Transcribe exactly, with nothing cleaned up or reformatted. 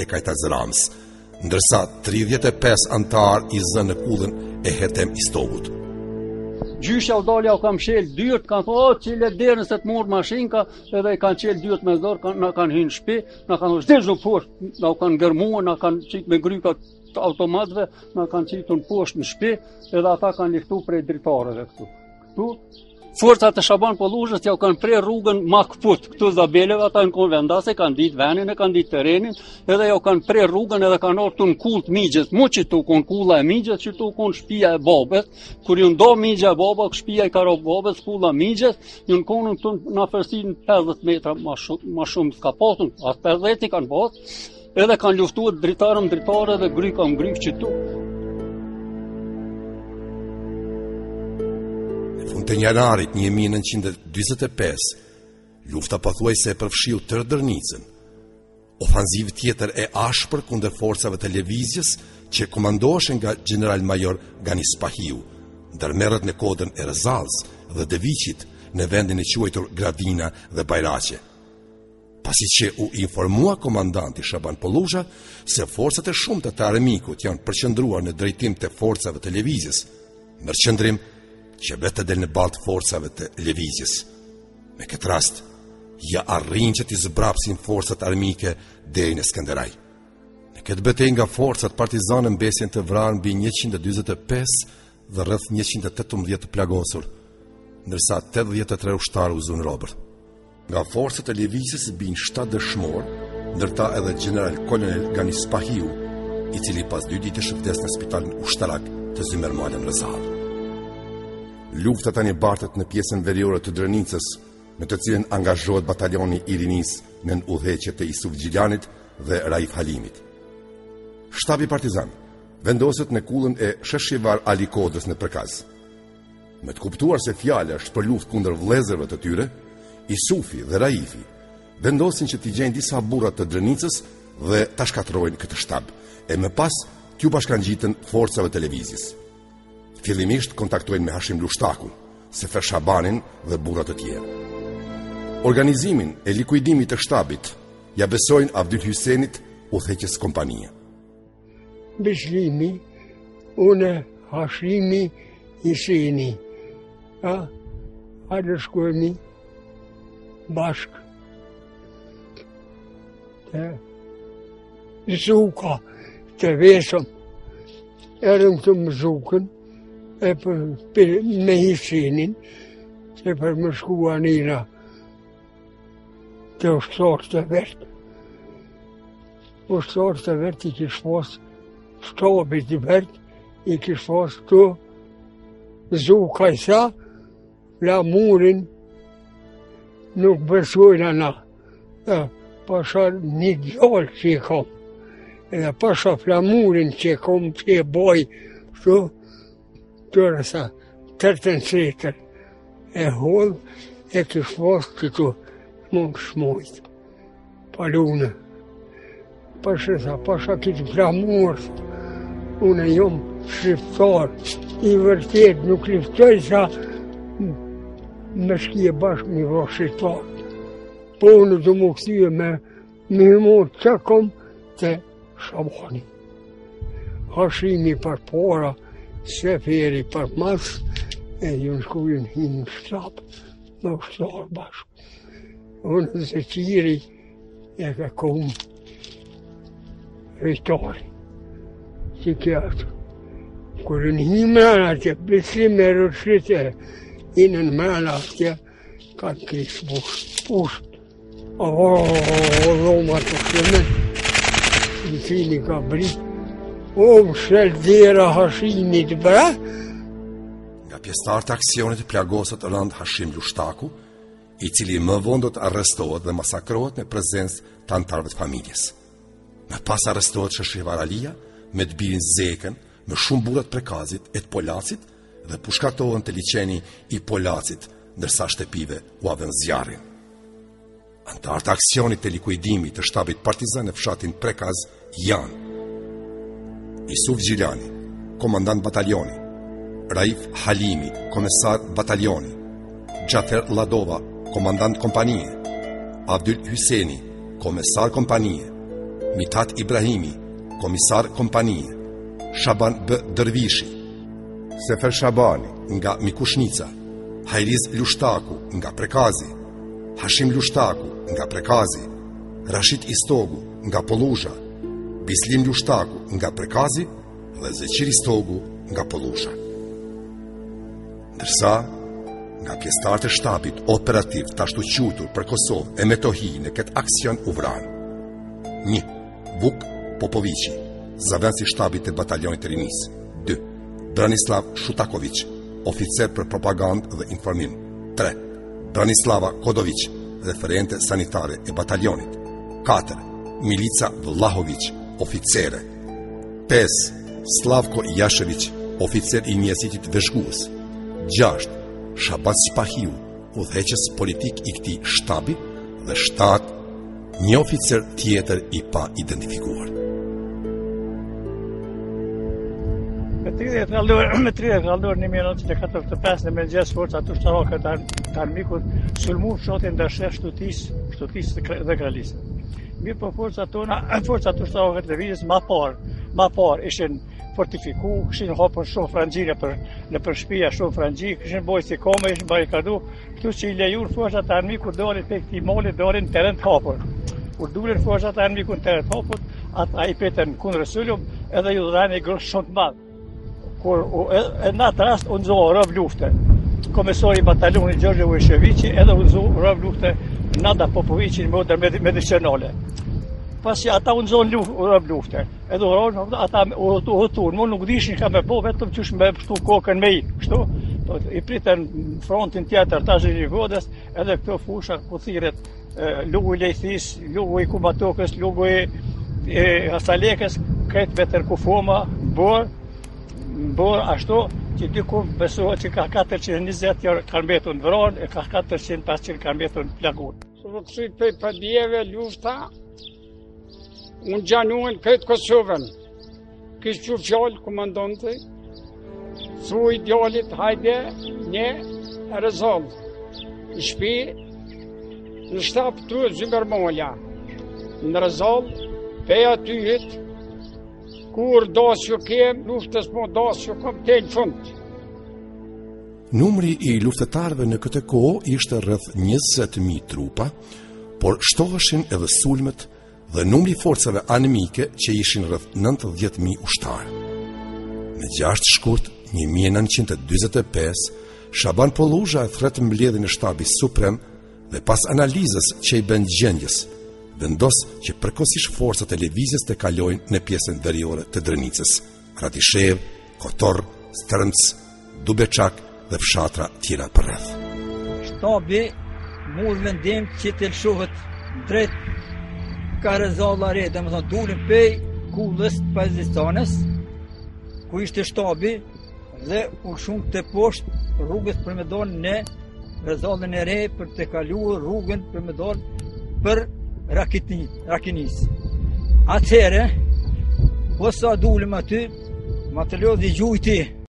e Kajtaz Ramës, ndërsa tridhjetë e pesë antar i zënë në kullën e Hetem Istogut. Gjyshja u dalja u kam qelë dyrt, kanë thë, o, qile derën se të morë mashinka, edhe i kanë qelë dyrt me dorë, kan, na kanë hinë shpi, na kanë thë, shdezhu poshtë, na u kanë gërmua, na kanë qitë me gryka automatve, na kanë qitë në poshtë në shpi, edhe ata kanë liftu prej dritareve këtu. Këtu, forcat e Shaban Polluzhës ja u kanë prej rrugën ma këput, këtu Zabeleve, ata në konë vendase, kanë ditë venin e kanë ditë terenin, edhe ja u kanë prej rrugën edhe kanë orë të në kullë të migjes, mu që tu konë kulla e migjes, që tu konë shpia e babes, kur ju ndo migja e baba, shpia e karo babes, kulla migjes, ju në konë të në afërsinë pesëdhjetë metra ma shumë, ma shumë s'ka pasën, as pesëdhjetë i kanë pasë, edhe kanë luftuar dritarëm dritare dhe gryka më gryk që tu. Fund të janarit një mijë nëntëqind e dyzet e pesë, lufta pothuajse e përfshiu tërë Dërnicën. Ofanzivë tjetër e ashpër kundër forcave të lëvizjes që komandoheshin nga general major Gani Spahiu, ndërmerret në kodën e Rëzallës dhe Deviqit në vendin e quajtur Gradina dhe Bajraqe. Pasi që u informua komandanti Shaban Polluzha se forcat e shumta të armikut janë përqendruar në drejtim të forcave të lëvizjes, në qendrim që vetë del në baltë forcave të lëvizjes. Me këtë rast, ja arrin që t'i zbrapsin forcat armike deri në Skënderaj. Në këtë betejë nga forcat partizane mbesjen të vrarë mbi njëqind e dyzet e pesë dhe rreth njëqind e tetëmbëdhjetë të plagosur, ndërsa tetëdhjetë e tre ushtarë u zunë robër. Nga forcat e lëvizjes bin shtatë dëshmor, ndërta edhe general kolonel Gani Spahiu, i cili pas dy ditësh vdes në spitalin ushtarak të Zymermalen Rëzallë. Lufta tani bartet në pjesën veriore të Dërnicës, në të cilën angazhohet batalioni i rinis në udhëheqje të Isuf Gjiljanit dhe Raif Halimit. Shtabi partizan vendoset në kullën e Sheshivar Ali Kodrës në Përkaz. Me të kuptuar se fjala është për luftë kundër vëllezërve të tyre, Isufi dhe Raifi vendosin që t'i gjejnë disa burra të Dërnicës dhe ta shkatërrojnë këtë shtab, e më pas t'ju bashkangjitën forcave të lëvizjes. Fillimisht kontaktojnë me Hashim Lushtakun, Sefer Shabanin dhe burrat të tjerë. Organizimin e likuidimit të shtabit ja besojnë Abdyl Hysenit, udhëheqës kompanie. Beslimi, une Hashimi Hyseni, a, hajde shkojmi bashk të Zuka të vesëm, erëm të më Zukën, e për, për me Hysenin, se për më shkua njëra të ushtarë të vertë. Ushtarë të vertë i kishë pas, shtabit i vertë, i kishë pas të Zuka i sa, flamurin nuk besojnë ana. Dhe pasha një gjallë që i kom, edhe pasha flamurin që i kom që i boj, shtu, tërë sa tërtën setër e hodhë, e kishë pas që të mund shmojtë, palune. Pasha sa, pasha këtë flamurë, unë e jom shqiptar, i vërtet nuk liftoj sa me shkje bashkë një vërë shqiptar. Po unë të më këthyë me me mund që kom të Shabani. Hashimi për para, Seferi për mas, e ju në shkujnë hinë në shtabë, me ushtarë bashkë. Unë dhe qiri e ka kom rejtari, që kjatë. Kërë në hi mërën atje, besim e rëshite, inë në mërën atje, ka të krisë pusht, pusht. O, Roma të shëmen, në cili ka britë. O, më shelë dhera Hashimit, bra? Nga pjesëtarë të aksionit plagosët rënd Hashim Lushtaku, i cili më vonë do të arrestohet dhe masakrohet në prezencë të antarëve të familjes. Më pas arrestohet Sheshivar Alia me të birin Zekën, me shumë burrat Prekazit e të Polacit dhe pushkatohen të liçeni i Polacit, ndërsa shtepive u avën zjarrin. Antarët të aksionit të likuidimit të shtabit partizan në fshatin Prekaz janë Isuf Gjilani, komandant batalioni, Raif Halimi, komesar batalioni, Gjafer Ladova, komandant kompanie, Abdyl Hyseni, komesar kompanie, Mithat Ibrahimi, komisar kompanie, Shaban B. Dervishi, Sefer Shabani nga Mikushnica, Hajriz Lushtaku nga Prekazi, Hashim Lushtaku nga Prekazi, Rashid Istogu nga Poluzha, Bislim Lushtaku nga Prekazi dhe Zeqir Istogu nga Poluzha. Ndërsa, nga pjesëtarët e shtabit operativ të ashtu qutur për Kosovë e Metohi në këtë aksion u vranë. një. Vuk Popovici, zëvendësi i shtabit të batalionit të rinisë. dy. Branislav Shutaković, oficer për propagandë dhe informim. tre. Branislava Kodović, referente sanitare e batalionit. katër. Milica Vlahović, oficere. pesë. Slavko Jashević, oficer i mjesitit veshgues. gjashtë. Shabat Spahiu, udhëheqës politik i këtij shtabi. Dhe shtatë. Një oficer tjetër i pa identifikuar. Me tridhjetë kallor, me tridhjetë kallor një mijë e nëntëqind e katërdhjetë e pesë në mëngjes forcat ushtarake të armikut sulmu fshatin ndërshef shtutisë, shtutisë dhe kralisë. Mirë po forcat tona, forcat ushtarake të lëvizjes ma parë, ma parë ishin fortifiku, kishin hapur shumë frangjire për në për shtëpia, shumë frangji, kishin bojë si kome, ishin barikadu, këtu që i lejur forcat e armikut dolin tek këtij mali, dolin në terren të hapur. Kur dulin forcat e armikut në terren të hapur, ata i petën kundër sulm, edhe ju dhanë një grosh shumë të madh. Kur e në atë rast u nxorë rëv lufte. Komesori i batalionit Gjorgje Vujsheviqi edhe u nxorë rëv lufte Nada Popoviqi në modër medicinale. Pasi ata u nxorën rëv lufte. Edhe u ata u hutuan, mu nuk dishin ka me bo, vetëm qysh me pështu kokën me i, kështu. I pritën frontin tjetër tash i Godës, edhe këto fusha ku thirret lugu i Lejthis, lugu i Kumatokës, lugu i Hasalekës, këtë vetër kufoma, borë, borë ashtu që diku besohet që ka katërqind e njëzet jarë kanë mbetur në vranë e ka katërqind e pesëqind kanë mbetur në plagur. Së të kësuj për përdjeve lufta, unë gjanuen këtë Kosovën. Kishë që fjallë komandante, thuj djallit hajde një rezolë. Në shpi, në shtap të Zymërmolja, në rezolë, peja ty hitë, kur dasjo kem, luftës mo dasjo kom të në fund. Numri i luftetarëve në këtë kohë ishte rreth njëzet mijë trupa, por shtoheshin edhe sulmet dhe numri i forcave anemike që ishin rreth nëntëdhjetë mijë ushtarë. Në gjashtë shkurt një mijë e nëntëqind e dyzet e pesë, Shaban Poluzha e thret mbledhjen e shtabit suprem dhe pas analizës që i bën gjendjes, vendos që përkohësisht forcat e lëvizjes të kalojnë në pjesën veriore të Drenicës, Radishev, Kotor, Strmc, Dubeçak dhe fshatra tjera përreth. Shtabi mor vendim që të lëshohet drejt Karazallare, domethënë dulin pej kullës të Pakistanit, ku ishte shtabi dhe u shumë të poshtë rrugës për me dalë në Rezallën e re për të kaluar rrugën për me dalë për Rakitni, Rakinis. Atëherë, posa dulim aty, ma të lodhi gjujti